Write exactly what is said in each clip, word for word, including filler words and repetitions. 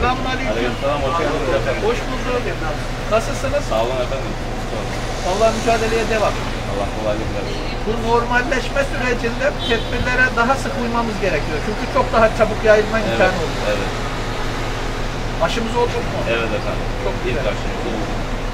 Selamünaleyküm. Aleykümselam, hoş geldiniz efendim. Hoş bulduk. Nasılsınız? Sağ olun efendim. Vallahi mücadeleye devam. Allah kolaylık versin. Bu normalleşme sürecinde tedbirlere daha sık uymamız gerekiyor. Çünkü çok daha çabuk yayılma Evet, imkanı oluyor. evet. Aşımız oldu mu? Evet efendim. Çok İlk güzel. aşımız oldu.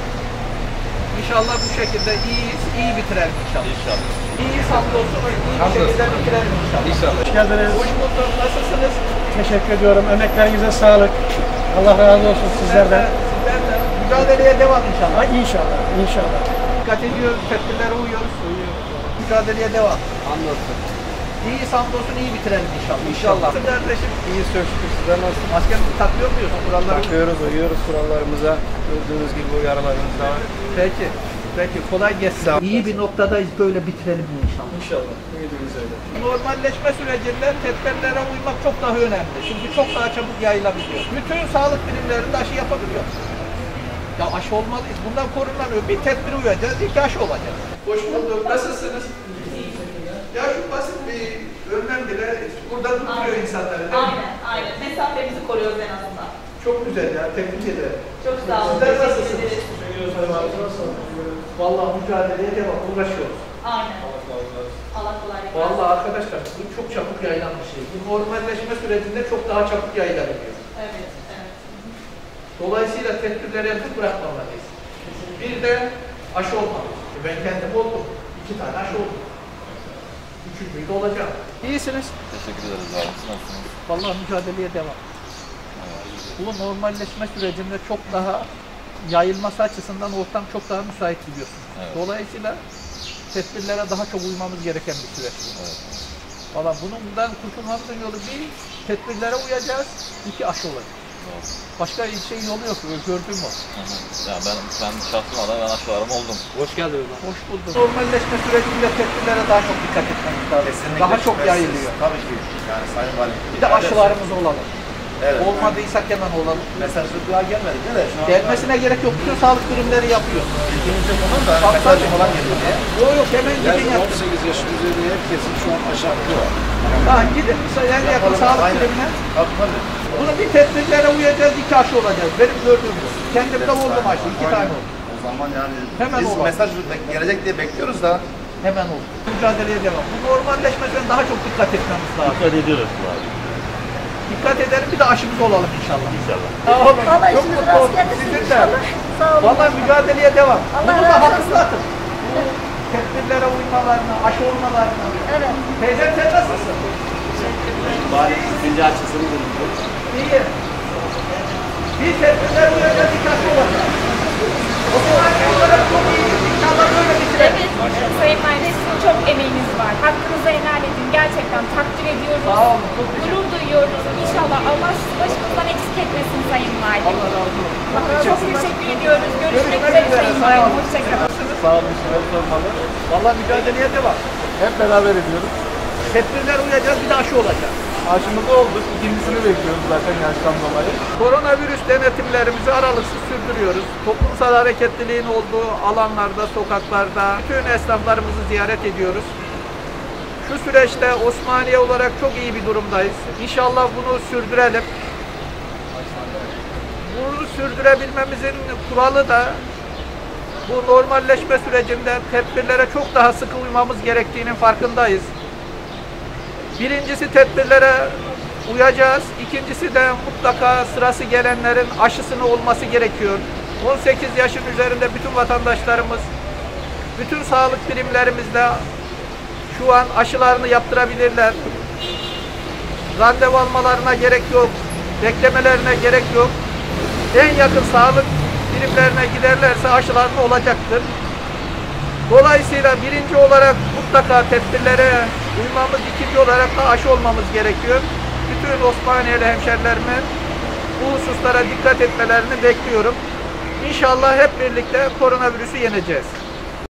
İnşallah bu şekilde iyiyiz, iyi bitirelim inşallah. İnşallah. İyiyiz hamdolsun, iyi bir şekilde bitirelim inşallah. İnşallah. Hoş geldiniz. Hoş bulduk, nasılsınız? Teşekkür ediyorum. Emeklerinize sağlık. Allah razı olsun sizlerden. Sizler de mücadeleye devam inşallah. Ay inşallah, inşallah. Dikkat ediyoruz, tedbirlere uyuyoruz. Mücadeleye devam. Anlattım. İyiyiz hamdolsun, iyi bitirelim inşallah. İnşallah. Nasıl kardeşim? İyi çok şükür. Sizler nasıl? Maskemizi takıyor muyuz? Kuralları Takıyoruz, uyuyoruz kurallarımıza. Gördüğünüz gibi uyarılarımız da var. Peki. Peki kolay gelsin. Sağ ol. İyi bir noktadayız, böyle bitirelim inşallah. İnşallah. Ümidimiz öyle. Normalleşme sürecinde tedbirlere uymak çok daha önemli. Çünkü çok daha çabuk yayılabiliyor. Bütün sağlık birimlerinde aşı yapabiliyor. Ya aşı olmalıyız. Bundan korunamıyor. Bir tedbir uyacağız, iki aşı olacak. Hoş bulduk. Nasılsınız? Ya şu basit bir önlem bile burada tutuyor insanları. değil mi? Aynen, aynen. Mesafemizi koruyoruz en azından. Çok güzel ya. Tebrik ederim. Çok sağ olun. Sizler Teşekkür nasılsınız? ederiz. Vallahi mücadeleye devam. Uğraşıyoruz. Aynen. Allah kolaylık versin. Vallahi arkadaşlar bu çok çabuk yayılan bir şey. Bu normalleşme sürecinde çok daha çabuk yayılabiliyor. Evet, evet. Dolayısıyla tedbirleri yapıp bırakmamalıyız. Bir de aşı olmalıyız. Ben kendim oldum. İki tane aşı oldum. Üçüncüyü de olacağım. İyisiniz. Teşekkür ederiz abi. Siz nasılsınız? Vallahi mücadeleye devam. Bu normalleşme sürecinde çok daha yayılması açısından ortam çok daha müsait biliyorsunuz. Evet. Dolayısıyla tedbirlere daha çok uymamız gereken bir süreç. Evet. Valla bundan kurtulmamızın yolu bir, tedbirlere uyacağız, iki aşı olacak. Doğru. Başka bir şey yolu yok, gördün mü? Hı hı. Ya ben, ben şahsım olarak ben aşılarım oldum. Hoş geldiniz. Hoş bulduk. Normalleşme sürecinde tedbirlere daha çok dikkat etmemiz lazım. Kesinlikle Daha çok şüphesiz. yayılıyor. Tabii ki. Yani Sayın Valim. Bir de aşılarımız olalım. Evet. Olmadıysak hemen olalım. Mesajı daha gelmedi değil mi? Şu an Gelmesine gerek yok. Bütün sağlık birimleri yapıyor. ilgimizi bunun da Bak, mesajı tabii. falan geliyor diye. Yok yok hemen gidin Yani yapın. on sekiz yaş üzeri herkesin şu an aşı hakkı var. Ha, gidin en yakın sağlık Aynen. birimine. Tabii tabii. Bunu bir tedbirlere uyacağız, iki aşı olacağız. Benim gördüğüm bu. Kendimde oldum aşı, iki tane oldu. O zaman yani Hemen biz olalım. mesaj gelecek diye bekliyoruz da. Hemen oldu. Mücadeleye devam. Bu normalleşmesine daha çok dikkat etmemiz lazım. Dikkat ediyoruz abi. Dikkat edelim, bir de aşımız olalım inşallah. İnşallah. Sağ olun. Vallahi Çok işiniz mutlu rast oldum. gelsin Sizin de. inşallah. Sağ olun. Vallahi mücadeleye devam. Allah Bunu da razı olsun. hatırlatın. Bu tedbirlere uymalarını, aşı olmalarını. Evet. Teyzem sen nasılsın? Bari ikinci açısını bulundu. İyi. Bir tedbirlere uyacağız, iki aşı olacak. O zaman olarak çok iyi. İnşallah böyle bitirelim. Evet, Sayın Valim sizin çok emeğiniz var. Hakkınızı helal edin. Gerçekten takdir ediyoruz. Sağ olun. Çok teşekkür ederim. Gurur duyuyoruz. İnşallah Allah sizi başımızdan eksik etmesin Sayın Valim. Allah razı olsun. Çok teşekkür ediyoruz. Görüşmek Görüşmek üzere üzere. Sayın Sağ Valim. olun. Hoşçakalın. Sağ olun. Sizler sormalı. Vallahi mücadeleye devam. Hep beraber ediyoruz. Tedbirlere uyacağız, bir de aşı olacak. Aşımızı olduk. İkincisini bekliyoruz zaten yaştan dolayı. Koronavirüs denetimlerimizi aralıksız sürdürüyoruz. Toplumsal hareketliliğin olduğu alanlarda, sokaklarda bütün esnaflarımızı ziyaret ediyoruz. Şu süreçte Osmaniye olarak çok iyi bir durumdayız. İnşallah bunu sürdürelim. Bunu sürdürebilmemizin kuralı da bu normalleşme sürecinde tedbirlere çok daha sıkı uymamız gerektiğinin farkındayız. Birincisi tedbirlere uyacağız. İkincisi de mutlaka sırası gelenlerin aşısını olması gerekiyor. on sekiz yaşın üzerinde bütün vatandaşlarımız, bütün sağlık birimlerimizde şu an aşılarını yaptırabilirler. Randevu almalarına gerek yok, beklemelerine gerek yok. En yakın sağlık birimlerine giderlerse aşılarını olacaktır. Dolayısıyla birinci olarak mutlaka tedbirlere uymamız, ikinci olarak da aşı olmamız gerekiyor. Bütün Osmaniyeli hemşerilerimin bu hususlara dikkat etmelerini bekliyorum. İnşallah hep birlikte koronavirüsü yeneceğiz.